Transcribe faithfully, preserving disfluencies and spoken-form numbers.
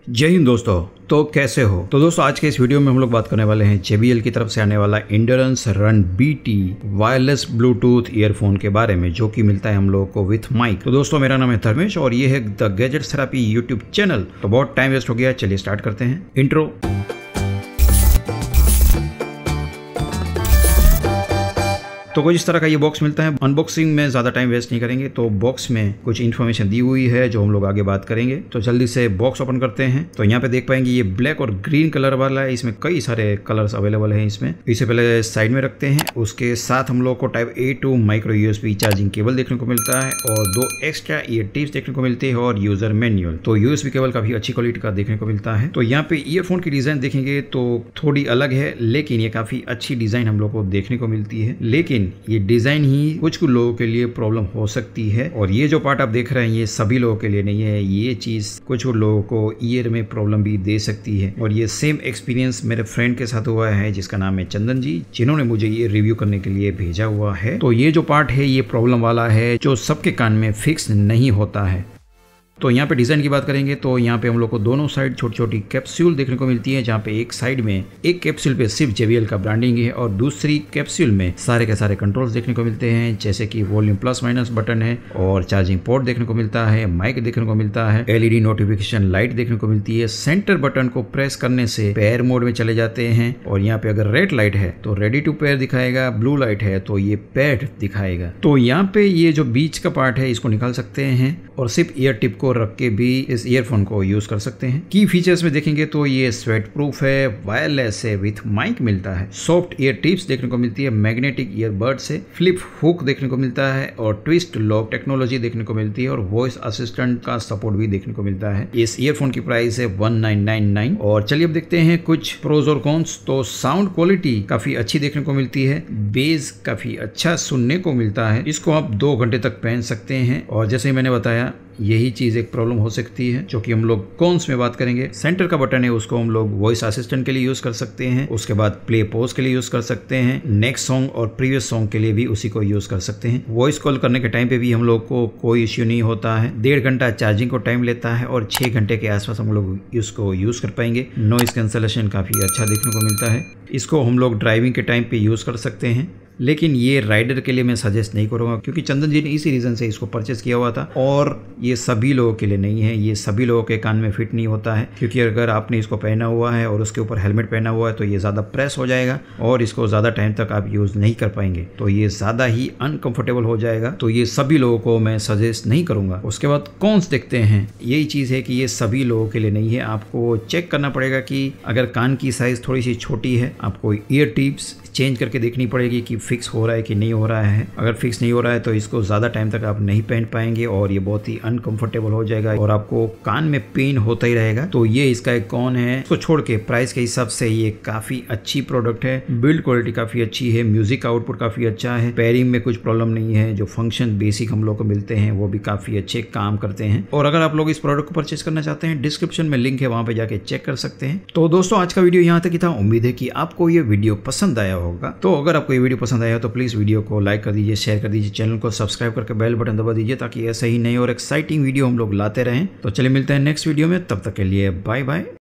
जय हिंद दोस्तों। तो कैसे हो? तो दोस्तों आज के इस वीडियो में हम लोग बात करने वाले हैं जे बी एल की तरफ से आने वाला endurance run B T wireless Bluetooth earphone के बारे में, जो कि मिलता है हम लोगों को विथ माइक। तो दोस्तों मेरा नाम है धर्मेश और ये है the gadgets therapy YouTube channel. तो बहुत टाइम वेस्ट हो गया, चलिए स्टार्ट करते हैं। इंट्रो। तो कुछ इस तरह का ये बॉक्स मिलता है। अनबॉक्सिंग में ज़्यादा टाइम वेस्ट नहीं करेंगे, तो बॉक्स में कुछ इन्फॉर्मेशन दी हुई है जो हम लोग आगे बात करेंगे। तो जल्दी से बॉक्स ओपन करते हैं। तो यहाँ पे देख पाएंगे ये ब्लैक और ग्रीन कलर वाला है, इसमें कई सारे कलर्स अवेलेबल हैं इसमें। इसे पहले साइड में रखते हैं। उसके साथ हम लोग को type A to micro USB charging cable देखने को मिलता है और दो एक्स्ट्रा ईयर टिप्स देखने को मिलते हैं और यूजर मैनुअल। तो यूएसबी केबल काफी अच्छी क्वालिटी का देखने को मिलता है। तो यहाँ पे ईयरफोन की डिजाइन देखेंगे तो थोड़ी अलग है, लेकिन ये काफी अच्छी डिजाइन हम लोग को देखने को मिलती है। लेकिन ये डिजाइन ही कुछ कुछ लोगों के लिए प्रॉब्लम हो सकती है, और ये जो पार्ट आप देख रहे हैं ये सभी लोगों के लिए नहीं है। ये चीज कुछ लोगों को ईयर में प्रॉब्लम भी दे सकती है, और ये सेम एक्सपीरियंस मेरे फ्रेंड के साथ हुआ है जिसका नाम है चंदन जी, जिन्होंने मुझे ये रिव्यू करने के लिए भेजा हुआ है। तो ये जो पार्ट है ये प्रॉब्लम वाला है जो सबके कान में फिक्स नहीं होता है। तो यहाँ पे डिजाइन की बात करेंगे तो यहाँ पे हम लोग को दोनों साइड छोटी छोटी कैप्सूल देखने को मिलती है, जहाँ पे एक साइड में एक कैप्सूल पे सिर्फ जे बी एल का ब्रांडिंग है और दूसरी कैप्सूल में सारे के सारे कंट्रोल्स देखने को मिलते हैं, जैसे कि वॉल्यूम प्लस माइनस बटन है और चार्जिंग पोर्ट देखने को मिलता है, माइक देखने को मिलता है, L E D notification light देखने को मिलती है। सेंटर बटन को प्रेस करने से पेयर मोड में चले जाते हैं, और यहाँ पे अगर रेड लाइट है तो रेडी टू पेयर दिखाएगा, ब्लू लाइट है तो ये पेड दिखाएगा। तो यहाँ पे ये जो बीच का पार्ट है इसको निकाल सकते हैं और सिर्फ ईयर टिप को रख के भी इस ईयरफोन को यूज कर सकते हैं। की फीचर्स में देखेंगे तो ये स्वेट प्रूफ है, वायरलेस है, विथ माइक मिलता है, सॉफ्ट ईयर टिप्स देखने को मिलती है, मैग्नेटिक ईयरबड से फ्लिप हुक देखने को मिलता है और ट्विस्ट लॉक टेक्नोलॉजी देखने को मिलती है और वॉइस असिस्टेंट का सपोर्ट भी देखने को मिलता है। इस ईयरफोन की प्राइस है वन नाइन नाइन नाइन। और चलिए अब देखते हैं कुछ प्रोज और कॉन्स। तो साउंड क्वालिटी काफी अच्छी देखने को मिलती है, बेस काफी अच्छा सुनने को मिलता है, इसको आप दो घंटे तक पहन सकते हैं। और जैसे ही मैंने बताया यही चीज एक प्रॉब्लम हो सकती है, जो कि हम लोग कॉन्स में बात करेंगे। सेंटर का बटन है उसको हम लोग वॉइस असिस्टेंट के लिए यूज कर सकते हैं, उसके बाद प्ले पॉज के लिए यूज कर सकते हैं, नेक्स्ट सॉन्ग और प्रीवियस सॉन्ग के लिए भी उसी को यूज कर सकते हैं। वॉइस कॉल करने के टाइम पे भी हम लोग को कोई इश्यू नहीं होता है। डेढ़ घंटा चार्जिंग को टाइम लेता है और छह घंटे के आसपास हम लोग इसको यूज कर पाएंगे। नॉइज कैंसलेशन काफी अच्छा देखने को मिलता है। इसको हम लोग ड्राइविंग के टाइम पे यूज कर सकते हैं, लेकिन ये राइडर के लिए मैं सजेस्ट नहीं करूँगा, क्योंकि चंदन जी ने इसी रीज़न से इसको परचेस किया हुआ था। और ये सभी लोगों के लिए नहीं है, ये सभी लोगों के कान में फिट नहीं होता है, क्योंकि अगर आपने इसको पहना हुआ है और उसके ऊपर हेलमेट पहना हुआ है तो ये ज़्यादा प्रेस हो जाएगा और इसको ज़्यादा टाइम तक आप यूज़ नहीं कर पाएंगे, तो ये ज़्यादा ही अनकम्फर्टेबल हो जाएगा। तो ये सभी लोगों को मैं सजेस्ट नहीं करूँगा। उसके बाद कॉन्स देखते हैं। यही चीज़ है कि ये सभी लोगों के लिए नहीं है। आपको चेक करना पड़ेगा कि अगर कान की साइज़ थोड़ी सी छोटी है, आपको ईयर टिप्स चेंज करके देखनी पड़ेगी कि फिक्स हो रहा है कि नहीं हो रहा है। अगर फिक्स नहीं हो रहा है तो इसको ज़्यादा टाइम तक आप नहीं पहन पाएंगे और ये बहुत ही अनकंफर्टेबल हो जाएगा और आपको कान में पेन होता ही रहेगा। तो ये इसका एक कौन है। इसको छोड़ के प्राइस के हिसाब से ये काफ़ी अच्छी प्रोडक्ट है, बिल्ड क्वालिटी काफ़ी अच्छी है, म्यूजिक आउटपुट काफ़ी अच्छा है, पेयरिंग में कुछ प्रॉब्लम नहीं है, जो फंक्शन बेसिक हम लोग को मिलते हैं वो भी काफ़ी अच्छे काम करते हैं। और अगर आप लोग इस प्रोडक्ट को परचेज करना चाहते हैं, डिस्क्रिप्शन में लिंक है, वहाँ पे जाके चेक कर सकते हैं। तो दोस्तों आज का वीडियो यहाँ तक ही था। उम्मीद है कि आपको ये वीडियो पसंद आया होगा। तो अगर आपको ये वीडियो पसंद आया तो प्लीज वीडियो को लाइक कर दीजिए, शेयर कर दीजिए, चैनल को सब्सक्राइब करके बेल बटन दबा दीजिए, ताकि ऐसे ही नए और एक्साइटिंग वीडियो हम लोग लाते रहें। तो चलिए मिलते हैं नेक्स्ट वीडियो में, तब तक के लिए बाय बाय।